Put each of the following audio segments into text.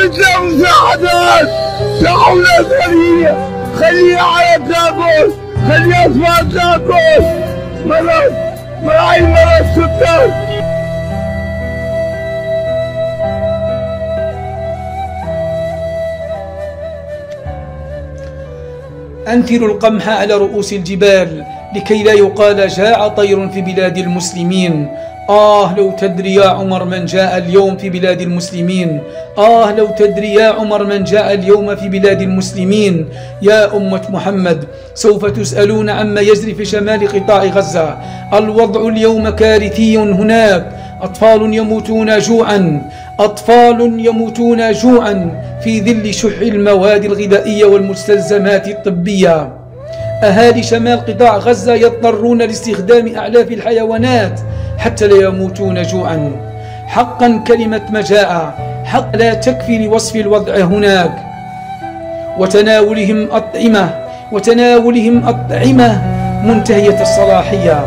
بدنا مساعدات، تعاونات خليها على تاكل، خليها اطفال تاكل، مرض سكر. أنثروا القمح على رؤوس الجبال لكي لا يقال جاع طير في بلاد المسلمين. لو تدري يا عمر من جاء اليوم في بلاد المسلمين. لو تدري يا عمر من جاء اليوم في بلاد المسلمين. يا أمة محمد، سوف تسألون عما يجري في شمال قطاع غزة. الوضع اليوم كارثي هناك. أطفال يموتون جوعا في ظل شح المواد الغذائية والمستلزمات الطبية. أهالي شمال قطاع غزة يضطرون لاستخدام أعلاف الحيوانات حتى لا يموتون جوعا. حقا كلمة مجاعة حق لا تكفي لوصف الوضع هناك. وتناولهم أطعمة منتهية الصلاحية.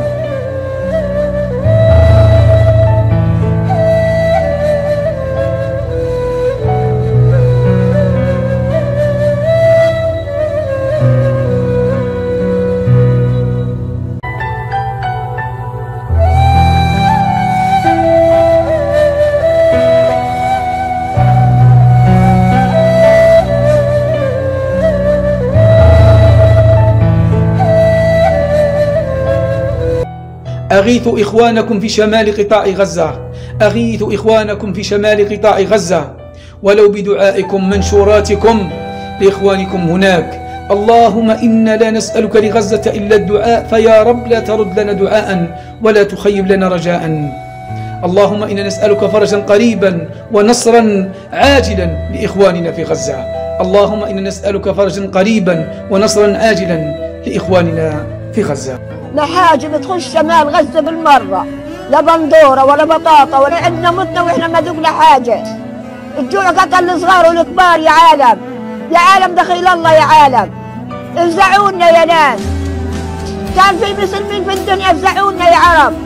أغيثوا إخوانكم في شمال قطاع غزة. أغيثوا إخوانكم في شمال قطاع غزة ولو بدعائكم منشوراتكم لإخوانكم هناك. اللهم إنا لا نسألك لغزة إلا الدعاء، فيا رب لا ترد لنا دعاء ولا تخيب لنا رجاء. اللهم إنا نسألك فرجا قريبا ونصرا عاجلا لإخواننا في غزة. اللهم إنا نسألك فرجا قريبا ونصرا عاجلا لإخواننا في غزة. لا حاجة بتخش شمال غزة بالمرة، لا بندورة ولا بطاطا ولا عندنا متنا واحنا ما ذقنا حاجة. الجوع قتل الصغار والكبار يا عالم، يا عالم دخيل الله يا عالم. افزعونا يا ناس، كان في مسلمين في الدنيا افزعونا يا عرب.